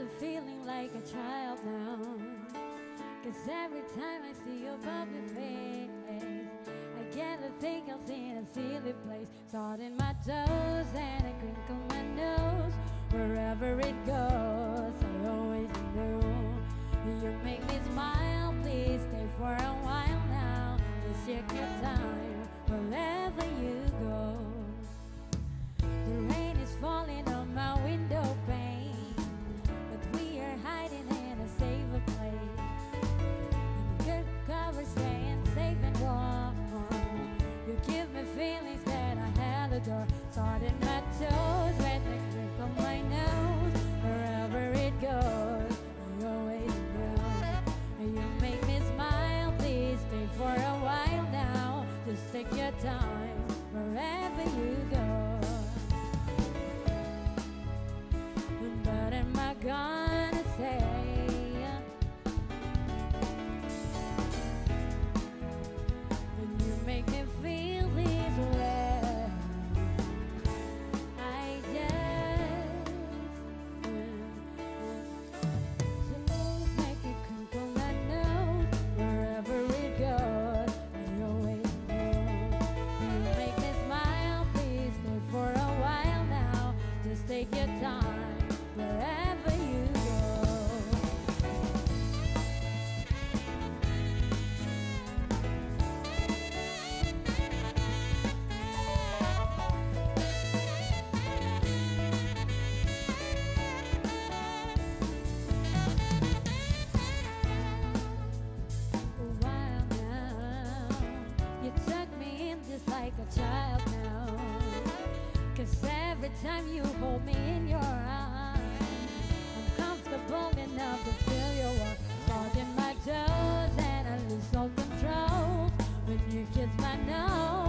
the feeling like a child now. 'Cause every time I see your bubbly face, I get to think I'll see in a silly place. Salt in my toes and I crinkle my nose. Wherever it goes, I always know. You make me smile, please stay for a while now. Just take your time, wherever you go. The rain is falling on my window pane, but we are hiding in a safer place. And good cover staying safe and warm. You give me feelings that I had adore. Salt in my toes, red the grip on my nose. Wherever it goes, I always know. You make me smile, please stay for a while now. Just take your time, wherever you go. What am I gonna say? When you make me feel this way, I just just make it crinkle my nose. Wherever it goes, I always know. You make me smile, please stay for a while now. Just take your time, wherever you go. A while now, you tuck me in just like a child now. 'Cause every time you hold me in your arms, I'm comfortable enough to feel your warmth. Salt in my toes and I lose all control when you kiss my nose.